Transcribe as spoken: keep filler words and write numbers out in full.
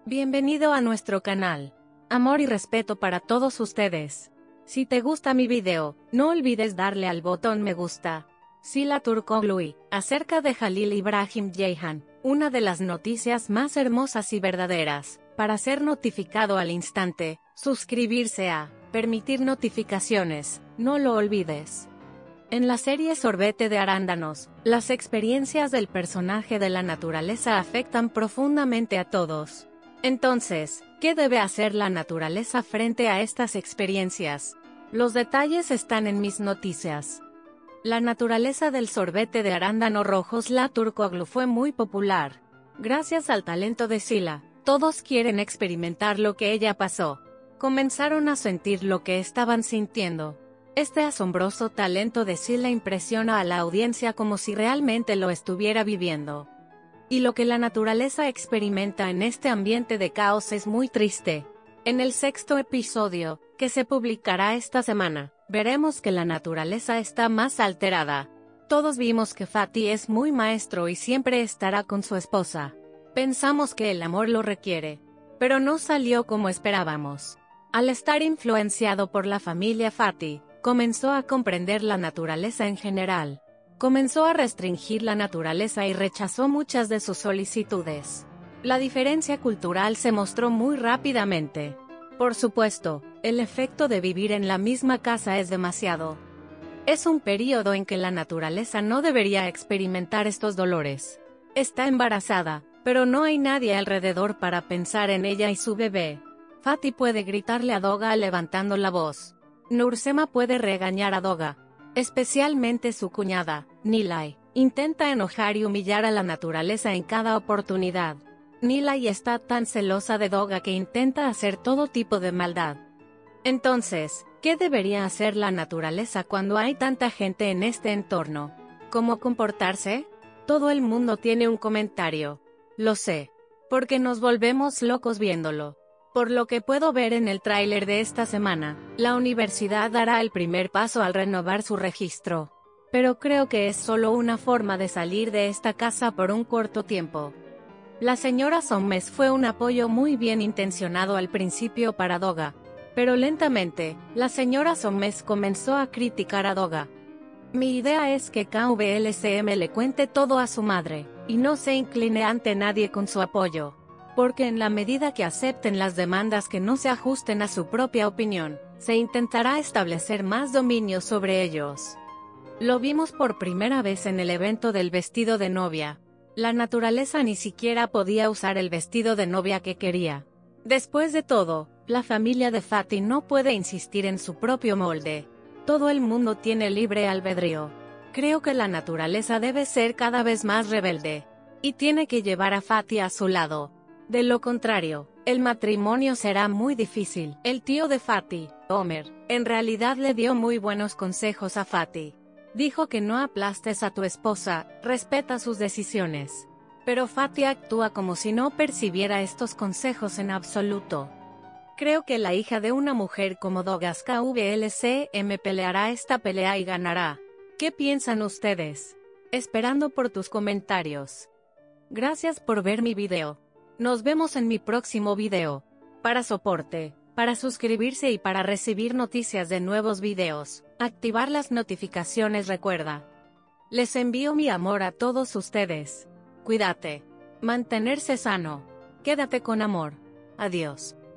Bienvenido a nuestro canal. Amor y respeto para todos ustedes. Si te gusta mi video, no olvides darle al botón me gusta. Sila Turkoglu, acerca de Jalil Ibrahim Ceyhan, una de las noticias más hermosas y verdaderas. Para ser notificado al instante, suscribirse a, permitir notificaciones, no lo olvides. En la serie Sorbete de Arándanos, las experiencias del personaje de la naturaleza afectan profundamente a todos. Entonces, ¿qué debe hacer la naturaleza frente a estas experiencias? Los detalles están en mis noticias. La naturaleza del sorbete de arándano rojo Sila Turkoglu fue muy popular. Gracias al talento de Sila, todos quieren experimentar lo que ella pasó. Comenzaron a sentir lo que estaban sintiendo. Este asombroso talento de Sila impresiona a la audiencia como si realmente lo estuviera viviendo. Y lo que la naturaleza experimenta en este ambiente de caos es muy triste. En el sexto episodio, que se publicará esta semana, veremos que la naturaleza está más alterada. Todos vimos que Fatih es muy maestro y siempre estará con su esposa. Pensamos que el amor lo requiere, pero no salió como esperábamos. Al estar influenciado por la familia Fatih, comenzó a comprender la naturaleza en general. Comenzó a restringir la naturaleza y rechazó muchas de sus solicitudes. La diferencia cultural se mostró muy rápidamente. Por supuesto, el efecto de vivir en la misma casa es demasiado. Es un periodo en que la naturaleza no debería experimentar estos dolores. Está embarazada, pero no hay nadie alrededor para pensar en ella y su bebé. Fatih puede gritarle a Doga levantando la voz. Nursema puede regañar a Doga. Especialmente su cuñada, Nilay, intenta enojar y humillar a la naturaleza en cada oportunidad. Nilay está tan celosa de Doga que intenta hacer todo tipo de maldad. Entonces, ¿qué debería hacer la naturaleza cuando hay tanta gente en este entorno? ¿Cómo comportarse? Todo el mundo tiene un comentario. Lo sé. Porque nos volvemos locos viéndolo. Por lo que puedo ver en el tráiler de esta semana, la universidad dará el primer paso al renovar su registro. Pero creo que es solo una forma de salir de esta casa por un corto tiempo. La señora Sommes fue un apoyo muy bien intencionado al principio para Doga. Pero lentamente, la señora Sommes comenzó a criticar a Doga. Mi idea es que K V L C M le cuente todo a su madre, y no se incline ante nadie con su apoyo. Porque en la medida que acepten las demandas que no se ajusten a su propia opinión, se intentará establecer más dominio sobre ellos. Lo vimos por primera vez en el evento del vestido de novia. La naturaleza ni siquiera podía usar el vestido de novia que quería. Después de todo, la familia de Fatih no puede insistir en su propio molde. Todo el mundo tiene libre albedrío. Creo que la naturaleza debe ser cada vez más rebelde. Y tiene que llevar a Fatih a su lado. De lo contrario, el matrimonio será muy difícil. El tío de Fatih, Omer, en realidad le dio muy buenos consejos a Fatih. Dijo que no aplastes a tu esposa, respeta sus decisiones. Pero Fatih actúa como si no percibiera estos consejos en absoluto. Creo que la hija de una mujer como Dogas K V L C M peleará esta pelea y ganará. ¿Qué piensan ustedes? Esperando por tus comentarios. Gracias por ver mi video. Nos vemos en mi próximo video. Para soporte, para suscribirse y para recibir noticias de nuevos videos, activar las notificaciones recuerda. Les envío mi amor a todos ustedes. Cuídate. Mantenerse sano. Quédate con amor. Adiós.